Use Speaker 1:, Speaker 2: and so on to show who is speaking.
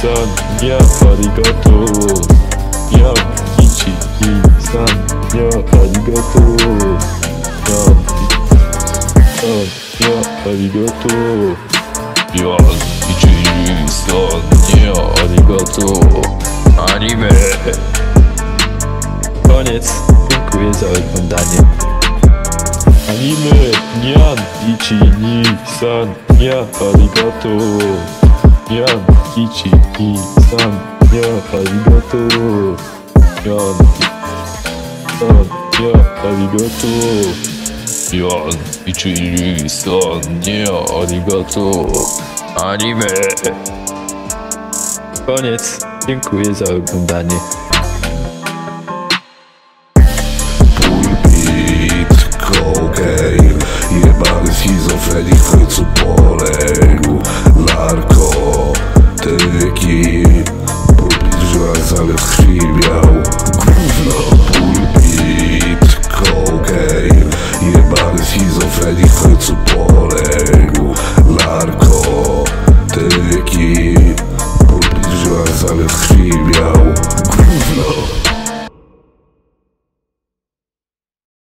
Speaker 1: san, ja arigato. Ja Ichi-san, ja arigato. Ja arigato. Ja Ichi-san, ja arigato. Anime. Koniec. Dziękuję za oglądanie. Anime, Nyan, Ichi-san, ja arigato. Nyan, Ichi-san, ja arigato. Nyan, ja arigato. Nyan, Ichi-san, ja arigato. Anime. Koniec. Dziękuję za oglądanie.
Speaker 2: Jebany schizofrenik w końcu poległ. Narkotyki, publiczna zamiast krwi miał. Gówno, pulpit, cocaine. Jebany schizofrenik w końcu poległ. Narkotyki, publiczna zamiast krwi miał. Gówno.